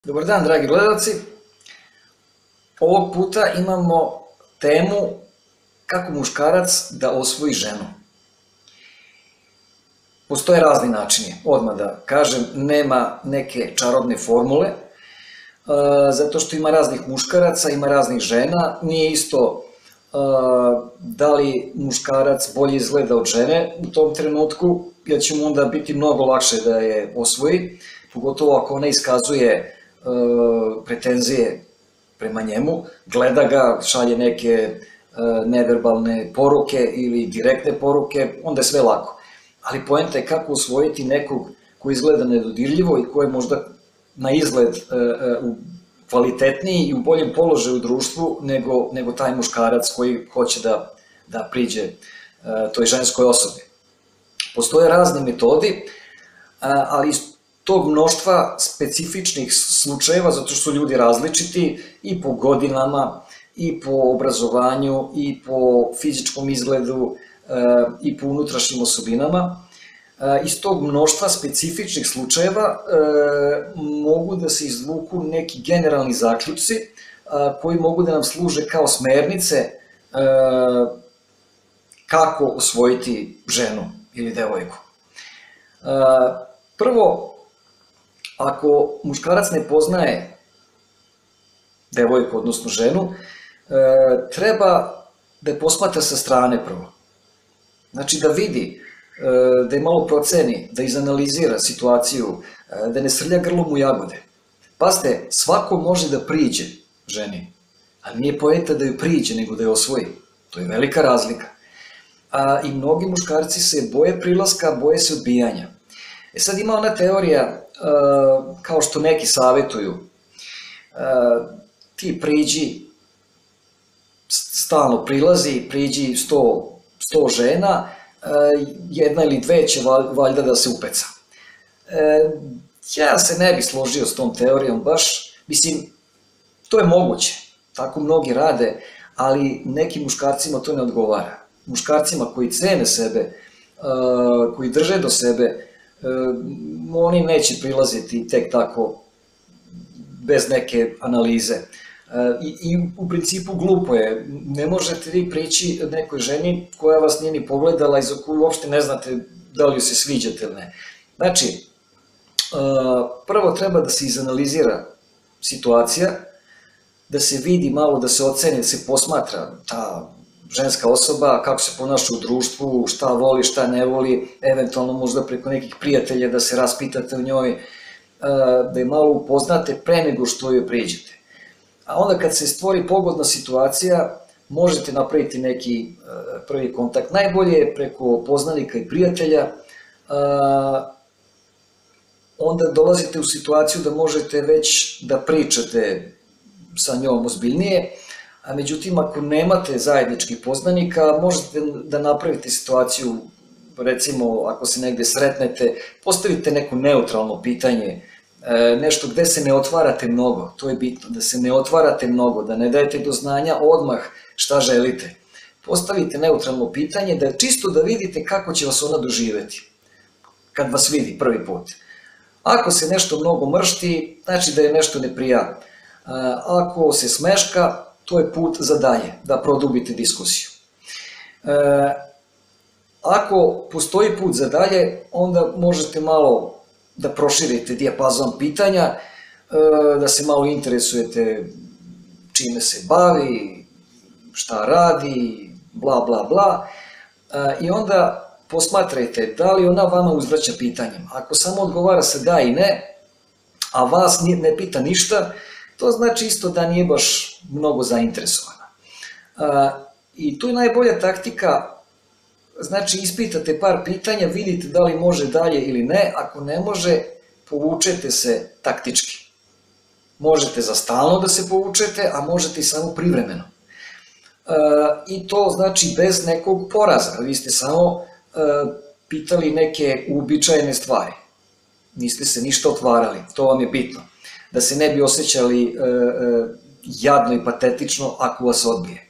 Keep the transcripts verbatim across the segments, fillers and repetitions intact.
Dobar dan, dragi gledalci. Ovog puta imamo temu kako muškarac da osvoji ženu. Postoje razni načini, odmah da kažem, nema neke čarobne formule, zato što ima raznih muškaraca, ima raznih žena, nije isto da li muškarac bolje izgleda od žene u tom trenutku, jer će mu onda biti mnogo lakše da je osvoji, pogotovo ako ona iskazuje pretenzije prema njemu, gleda ga, šalje neke neverbalne poruke ili direktne poruke, onda je sve lako. Ali poenta je kako usvojiti nekog ko izgleda nedodirljivo i ko je možda na izgled kvalitetniji i u boljem položaju u društvu nego taj muškarac koji hoće da priđe toj ženskoj osobi. Postoje razne metodi, ali iz tog mnoštva specifičnih slučajeva, zato što su ljudi različiti i po godinama, i po obrazovanju, i po fizičkom izgledu, i po unutrašnjim osobinama. Iz tog mnoštva specifičnih slučajeva mogu da se izvuku neki generalni zaključci koji mogu da nam služe kao smernice kako osvojiti ženu ili devojku. Prvo, ako muškarac ne poznaje devojku, odnosno ženu, treba da je posmatra sa strane prvo. Znači da vidi, da je malo proceni, da izanalizira situaciju, da ne srlja grlom u jagode. Pazite, svako može da priđe ženi, ali nije poenta da joj priđe, nego da je osvoji. To je velika razlika. I mnogi muškarci se boje prilaska, boje se odbijanja. E sad ima ona teorija, kao što neki savjetuju, ti priđi, stalno prilazi, priđi sto žena, jedna ili dve će valjda da se upeca. Ja se ne bi složio s tom teorijom baš, mislim, to je moguće, tako mnogi rade, ali nekim muškarcima to ne odgovara. Muškarcima koji cene sebe, koji drže do sebe, oni neće prilaziti tek tako bez neke analize. I u principu glupo je, ne možete vi prići nekoj ženi koja vas nije ni pogledala i za koju uopšte ne znate da li joj se sviđate ili ne. Znači, prvo treba da se izanalizira situacija, da se vidi malo, da se oceni, da se posmatra ta ženska osoba, kako se ponaša u društvu, šta voli, šta ne voli, eventualno možda preko nekih prijatelja da se raspitate o njoj, da je malo upoznate pre nego što joj priđete. A onda kad se stvori pogodna situacija, možete napraviti neki prvi kontakt. Najbolje je preko poznanika i prijatelja, onda dolazite u situaciju da možete već da pričate sa njom ozbiljnije, a međutim ako nemate zajedničkih poznanika, možete da napravite situaciju, recimo ako se negde sretnete, postavite neko neutralno pitanje, nešto gde se ne otvarate mnogo, to je bitno, da se ne otvarate mnogo, da ne dajete do znanja odmah šta želite. Postavite neutralno pitanje, da čisto da vidite kako će vas ona doživeti, kad vas vidi prvi put. Ako se nešto mnogo mršti, znači da je nešto ne prija. Ako se smeška, to je put za dalje, da produbite diskusiju. Ako postoji put za dalje, onda možete malo da proširite dijapazon pitanja, da se malo interesujete čime se bavi, šta radi, bla bla bla, i onda posmatrajte da li ona vama uzvraća pitanjem. Ako samo odgovara se da i ne, a vas ne pita ništa, to znači isto da nije baš mnogo zainteresovana. I tu je najbolja taktika, znači ispitate par pitanja, vidite da li može dalje ili ne, ako ne može, povučete se taktički. Možete za stalno da se povučete, a možete i samo privremeno. I to znači bez nekog poraza, vi ste samo pitali neke uobičajene stvari. Niste se ništa otvarali, to vam je bitno. Da se ne bi osjećali jadno i patetično ako vas odbije.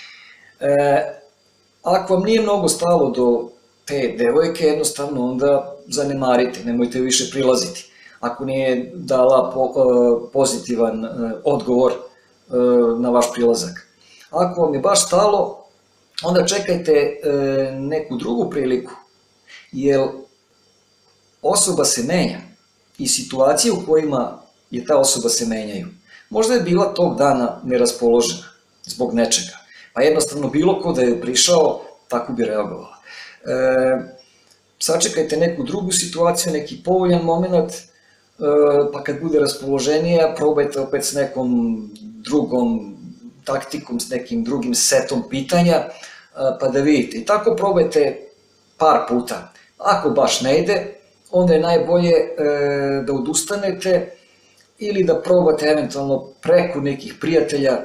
Ako vam nije mnogo stalo do te devojke, jednostavno onda zanemarite, nemojte više prilaziti. ako nije dala pozitivan odgovor na vaš prilazak. Ako vam je baš stalo, onda čekajte neku drugu priliku, jer osoba se menja i situacije u kojima je ta osoba se menjaju. Možda je bila tog dana neraspoložena zbog nečega, pa jednostavno bilo ko da je prišao, tako bi reagovala. E, sačekajte neku drugu situaciju, neki povoljan moment, e, pa kad bude raspoloženija, probajte opet s nekom drugom taktikom, s nekim drugim setom pitanja, e, pa da vidite. I tako probajte par puta. Ako baš ne ide, onda je najbolje e, da odustanete ili da probate eventualno preko nekih prijatelja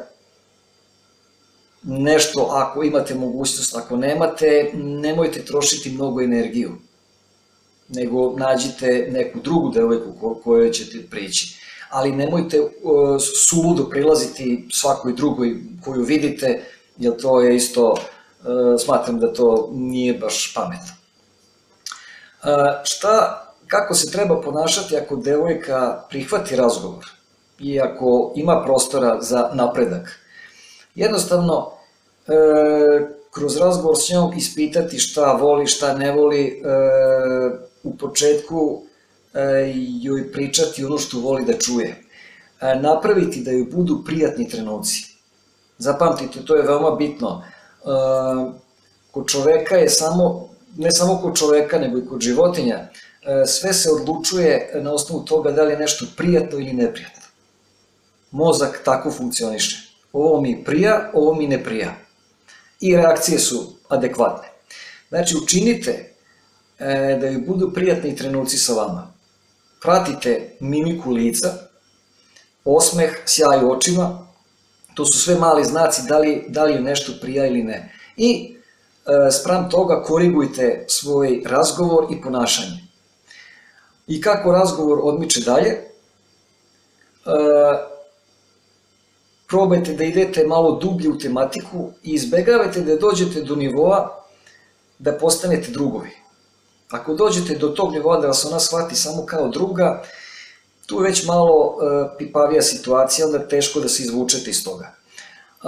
nešto, ako imate mogućnost, ako nemate, nemojte trošiti mnogo energiju, nego nađite neku drugu devojku kojoj ćete prići. Ali nemojte uh, suludo prilaziti svakoj drugoj koju vidite, jer to je isto, uh, smatram da to nije baš pametno. Uh, šta, kako se treba ponašati ako devojka prihvati razgovor i ako ima prostora za napredak? Jednostavno, e, kroz razgovor s njom ispitati šta voli, šta ne voli, e, u početku e, joj pričati ono što voli da čuje. E, napraviti da joj budu prijatni trenuci. Zapamtite, to je veoma bitno. E, kod čoveka je samo, ne samo kod čoveka, nego i kod životinja, e, sve se odlučuje na osnovu toga da li je nešto prijatno ili neprijatno. Mozak tako funkcioniše. Ovo mi prija, ovo mi ne prija. I reakcije su adekvatne. Znači, učinite e, da joj budu prijatni trenuci sa vama. Pratite mimiku lica, osmeh, sjaj očima, to su sve mali znaci da li, da li joj nešto prija ili ne. I e, spram toga korigujte svoj razgovor i ponašanje. I kako razgovor odmiče dalje, e, probajte da idete malo dublje u tematiku i izbegavajte da dođete do nivoa da postanete drugovi. Ako dođete do tog nivoa da vas ona shvati samo kao druga, tu je već malo uh, pipavija situacija, onda je teško da se izvučete iz toga. Uh,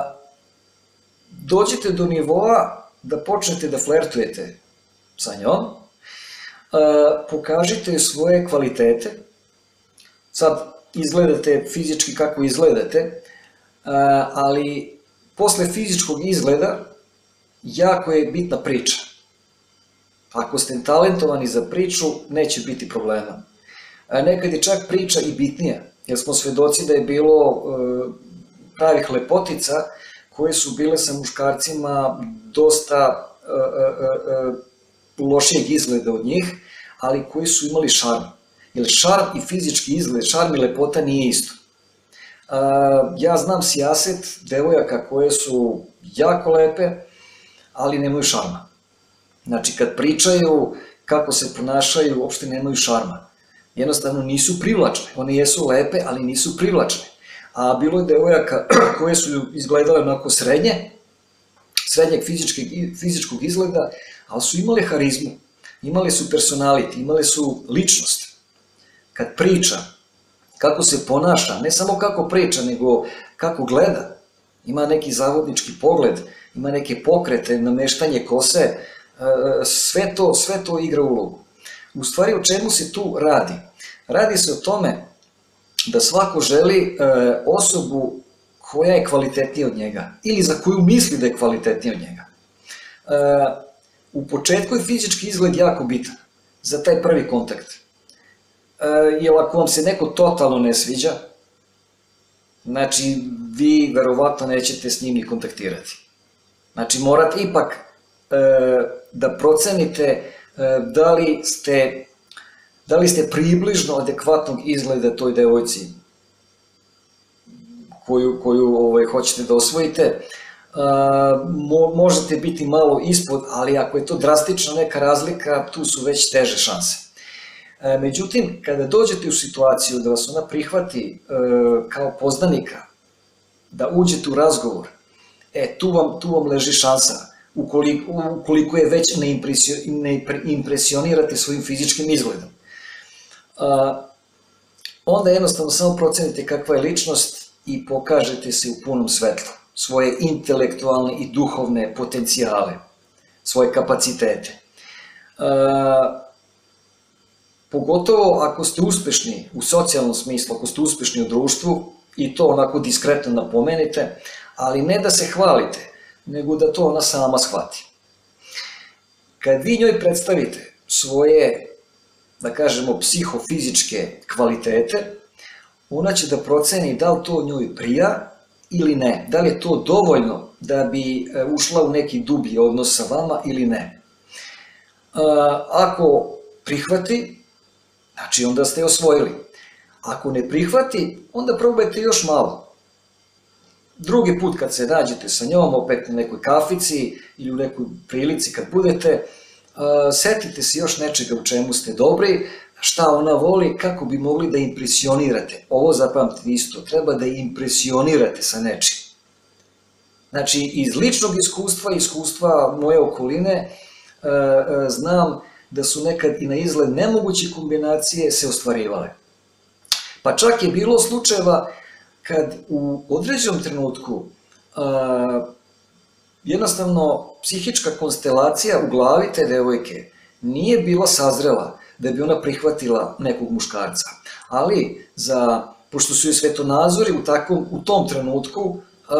dođete do nivoa da počnete da flertujete sa njom, uh, pokažite svoje kvalitete, sad izgledate fizički kako izgledate, ali posle fizičkog izgleda jako je bitna priča. Ako ste talentovani za priču, neće biti problema. Nekad je čak priča i bitnija, jer smo svedoci da je bilo pravih lepotica koje su bile sa muškarcima dosta lošijeg izgleda od njih, ali koji su imali šarm. Jer šarm i fizički izgled, šarm i lepota nije isto. Ja znam sijaset devojaka koje su jako lepe, ali nemaju šarma. Znači, kad pričaju kako se ponašaju, uopšte nemaju šarma. Jednostavno nisu privlačne. One jesu lepe, ali nisu privlačne. A bilo je devojaka koje su izgledale onako srednje, srednjeg fizičkog izgleda, ali su imale harizmu, imale su personality, imale su ličnost. Kad priča, kako se ponaša, ne samo kako priča, nego kako gleda, ima neki zavodnički pogled, ima neke pokrete, nameštanje kose, sve to, sve to igra ulogu. U stvari, o čemu se tu radi? Radi se o tome da svako želi osobu koja je kvalitetnija od njega ili za koju misli da je kvalitetnija od njega. U početku je fizički izgled jako bitan za taj prvi kontakt. Jer ako vam se neko totalno ne sviđa, znači vi verovatno nećete s njim ni kontaktirati. Znači morate ipak da procenite da li ste, da li ste približno adekvatnog izgleda toj devojci koju, koju ovaj, hoćete da osvojite. Mo, možete biti malo ispod, ali ako je to drastična neka razlika, tu su već teže šanse. Međutim, kada dođete u situaciju da vas ona prihvati kao poznanika, da uđete u razgovor, e, tu vam, tu vam leži šansa, ukoliko, ukoliko je već ne, impresio, ne impresionirate svojim fizičkim izgledom. onda jednostavno samo procenite kakva je ličnost i pokažete se u punom svetlu, svoje intelektualne i duhovne potencijale, svoje kapacitete. E, pogotovo ako ste uspešni u socijalnom smislu, ako ste uspešni u društvu, i to onako diskretno napomenite, ali ne da se hvalite, nego da to ona sama shvati. Kad vi njoj predstavite svoje, da kažemo, psihofizičke kvalitete, ona će da proceni da li to njoj prija ili ne, da li je to dovoljno da bi ušla u neki dublji odnos sa vama ili ne. Ako prihvati, znači onda ste je osvojili. Ako ne prihvati, onda probajte još malo. Drugi put kad se nađete sa njom, opet na nekoj kafici ili u nekoj prilici kad budete, setite se još nečega u čemu ste dobri, šta ona voli, kako bi mogli da impresionirate. Ovo zapamtite isto, treba da impresionirate sa nečim. Znači, iz ličnog iskustva, iskustva moje okoline, znam da su nekad i na izgled nemoguće kombinacije se ostvarivale. Pa čak je bilo slučajeva kad u određenom trenutku jednostavno psihička konstelacija u glavi te devojke nije bila sazrela da bi ona prihvatila nekog muškarca. Ali, za, pošto su joj svetonazori u, takvom, u tom trenutku e,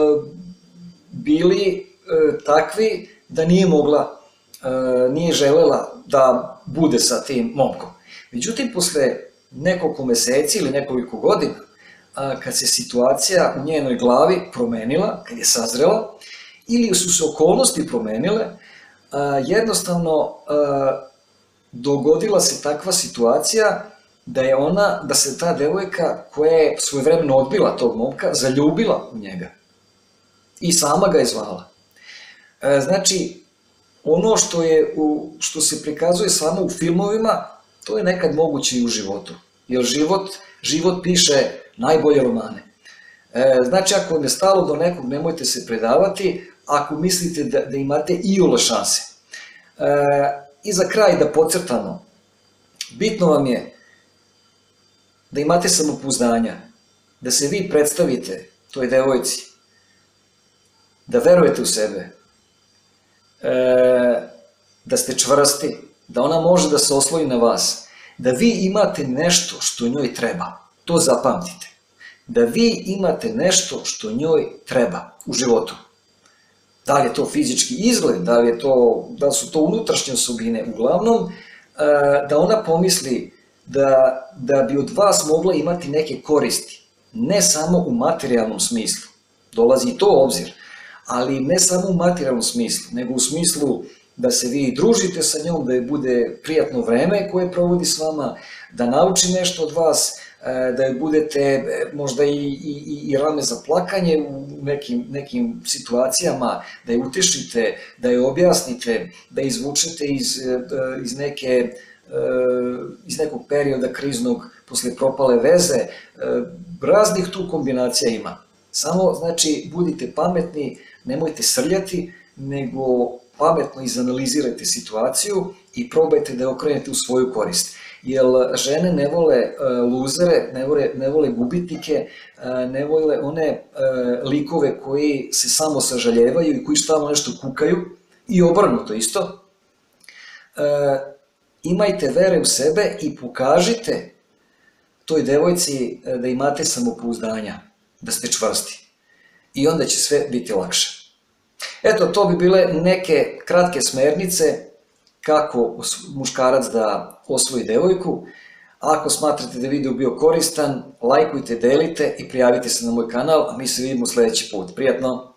bili e, takvi da nije mogla, e, nije želela da bude sa tim momkom. Međutim, posle nekoliko meseci ili nekoliko godina, a, kad se situacija u njenoj glavi promenila, kad je sazrela, ili su se okolnosti promenile, a, jednostavno a, dogodila se takva situacija da je ona, da se ta devojka koja je svojevremeno odbila tog momka, zaljubila u njega. I sama ga je zvala. E, znači, ono što, je u, što se prikazuje samo u filmovima, to je nekad moguće i u životu. Jer život, život piše najbolje romane. E, znači, ako vam je stalo do nekog, nemojte se predavati, ako mislite da, da imate iole šanse. E, I za kraj da podcrtamo, bitno vam je da imate samopouzdanja, da se vi predstavite toj devojci, da verujete u sebe, e, da ste čvrsti, da ona može da se osloni na vas, da vi imate nešto što njoj treba, to zapamtite, da vi imate nešto što njoj treba u životu. Da li je to fizički izgled, da li, je to, da li su to unutrašnje osobine, uglavnom, da ona pomisli da, da bi od vas mogla imati neke koristi, ne samo u materijalnom smislu, dolazi i to u obzir, ali ne samo u materijalnom smislu, nego u smislu da se vi družite sa njom, da je bude prijatno vreme koje provodi s vama, da nauči nešto od vas, da je budete možda i, i, i rame za plakanje u nekim, nekim situacijama, da je utešite, da je objasnite, da je izvučete iz, iz, neke, iz nekog perioda kriznog posle propale veze. Raznih tu kombinacija ima. Samo, znači, budite pametni, nemojte srljati, nego pametno izanalizirajte situaciju i probajte da je okrenete u svoju korist. Jer žene ne vole luzere, ne vole, ne vole gubitnike, ne vole one likove koji se samo sažaljevaju i koji stalno nešto kukaju, i obrnuto isto. Imajte vere u sebe i pokažite toj devojci da imate samopouzdanja, da ste čvrsti. I onda će sve biti lakše. Eto, to bi bile neke kratke smernice kako muškarac da osvoji devojku. Ako smatrate da je video bio koristan, lajkujte, delite i prijavite se na moj kanal, a mi se vidimo sljedeći put. Prijatno!